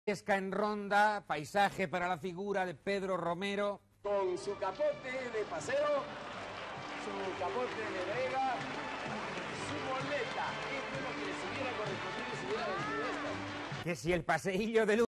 Pesca en ronda, paisaje para la figura de Pedro Romero. Con su capote de paseo, su capote de brega, su boleta. Esto es lo que les hubiera correspondido si hubiera vendido esto. Que si el paseillo de